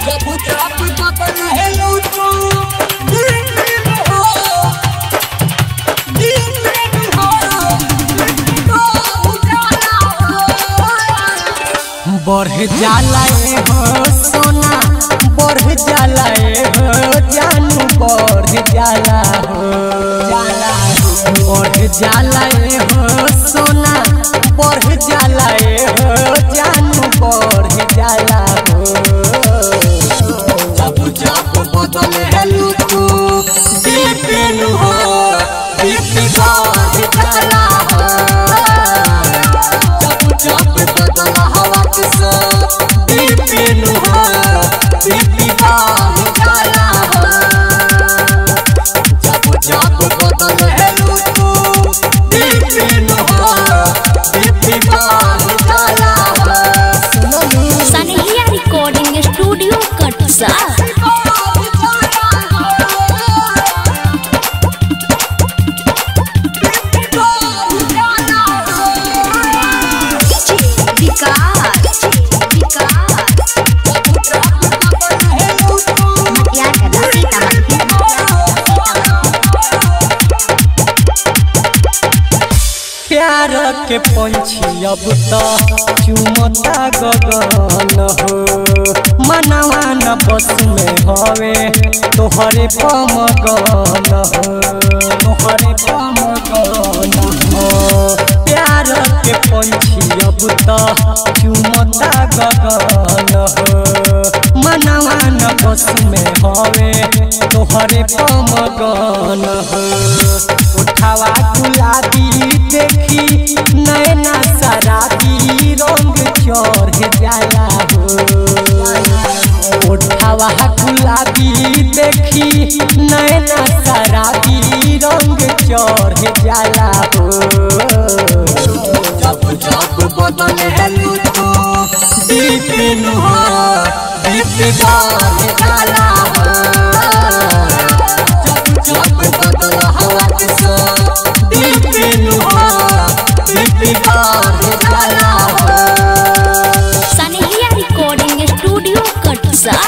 बढ़ जाला हो सोना बढ़ जाला हो जानू बढ़ जाला हो बढ़ जाला हो सोना बढ़ जाला हो जानू बढ़ जाला हो जब जब बदले हेलू तू दीपिन हो दीपी बढ़ जाला हो जब जब बदला हवा दीपिन हो दीपी बढ़ जाला हो जब जब बदले हेलू तू दीपिन हो दीपी बढ़ जाला हो सनहिया रिकॉर्डिंग स्टूडियो कटसा प्यार के पंछी अब तो चुमता गगन हो मनवा न बस में हवे तोहरे पमगन हो तोहरे पमगन हो प्यार के पंछी अब तो चुमता गगन हो मनवा न बस में हवे तोहरे पमगन हो उठावा गुलाबी देखी नैना शराबी रंग चढ़ जाला हो उठावा गुलाबी देखी नैना शराबी रंग चढ़ जाला हो जब जब बदले हेलू तू दीपिन हो दीपी बढ़ जाला हो जब जब बदला हवा दीपिन हो दीपी बढ़ जाला हो सनहिया रिकॉर्डिंग स्टूडियो कटसा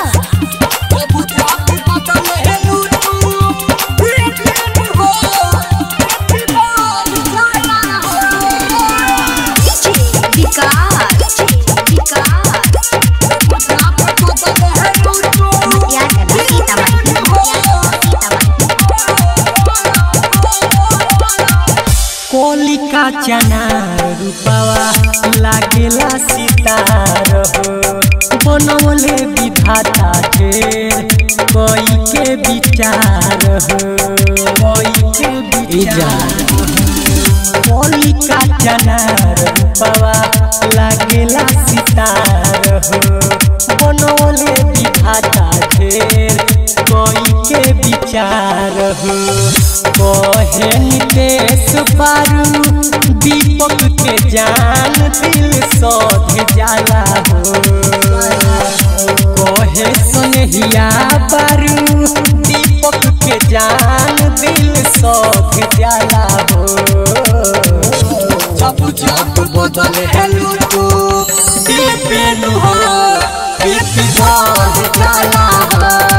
कोलिका चना रूपवा लागेला सितार हो बनवले विधाता ढेर कोई के विचार हो कोई के विचार कोलिका चना रूपवा लागेला सितार हो बनवले विधाता ढेर कोई के विचार हो कहे नितेश पारू दीपक के जान दिल सौध जाला हो कहे सुनहिया पारू दीपक के जान दिल सौध जाला हो जब जब बदले हेलू तू दीपिन हो दीपी बढ़ जाला हो।